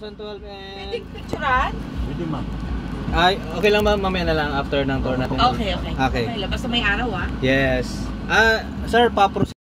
2012 and... Pwede picturean? Pwede ma'am. Ay, okay lang ma'am, mamaya na lang after ng tour natin. Okay. Okay. Basta may araw ah. Yes. Sir, pa-proceed